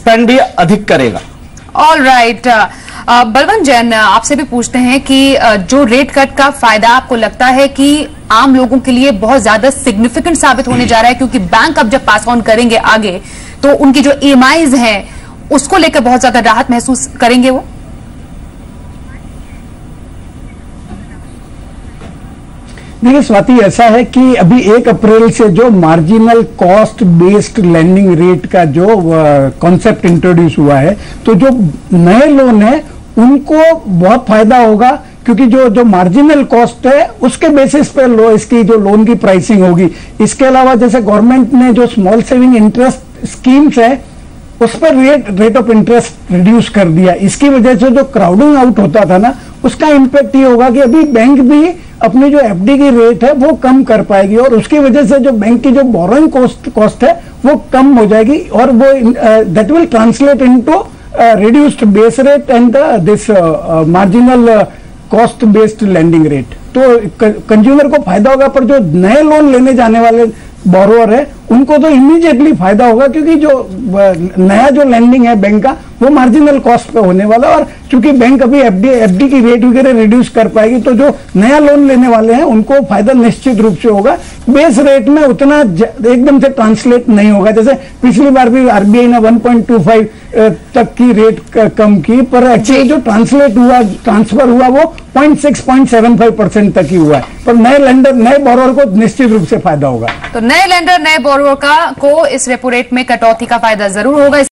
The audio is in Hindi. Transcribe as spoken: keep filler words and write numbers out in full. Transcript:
स्पेंड भी अधिक करेगा। All right right. uh, Balwant Jain, आपसे भी पूछते हैं कि uh, जो रेट कट का फायदा आपको लगता है कि आम लोगों के लिए बहुत ज्यादा सिग्निफिकेंट साबित होने जा रहा है, क्योंकि बैंक अब जब पास ऑन करेंगे आगे तो उनकी जो ई एम आईज हैं उसको लेकर बहुत ज्यादा राहत महसूस करेंगे वो? देखिए स्वाति, ऐसा है कि अभी एक अप्रैल से जो marginal cost based lending rate का जो कॉन्सेप्ट इंट्रोड्यूस हुआ है, तो जो नए लोन है उनको बहुत फायदा होगा, क्योंकि जो जो मार्जिनल कॉस्ट है उसके बेसिस पे लो इसकी जो लोन की प्राइसिंग होगी। इसके अलावा जैसे गवर्नमेंट ने जो स्मॉल सेविंग इंटरेस्ट स्कीम्स है उस पर rate rate of interest reduce कर दिया। इसकी वजह से जो क्राउडिंग आउट होता था ना, उसका इम्पैक्ट ये होगा कि अभी बैंक भी अपनी जो एफ डी की रेट है वो कम कर पाएगी, और उसकी वजह से जो बैंक की जो बोरोइंग कॉस्ट कॉस्ट है वो कम हो जाएगी, और वो that will translate into reduced base rate and this marginal cost based lending rate. तो कंज्यूमर को फायदा होगा, पर जो नए लोन लेने जाने वाले बोरोअर है उनको तो इमीडिएटली फायदा होगा, क्योंकि जो नया जो लैंडिंग है बैंक का वो मार्जिनल कॉस्ट पे होने वाला, और क्योंकि बैंक अभी एफडी एफडी की रेट वगैरह रिड्यूस कर पाएगी, तो जो नया लोन लेने वाले हैं उनको फायदा निश्चित रूप से होगा। बेस रेट में उतना एकदम से ट्रांसलेट नहीं होगा, जैसे पिछली बार भी आरबीआई ने वन पॉइंट टू फाइव तक की रेट कम की, पर एक्चुअली जो ट्रांसलेट हुआ ट्रांसफर हुआ वो point six point seven five percent तक ही हुआ है, पर नए लेंडर नए बोरोअर को निश्चित रूप से फायदा होगा। तो नए लेंडर नए बोरोअर का को इस रेपो रेट में कटौती का फायदा जरूर होगा।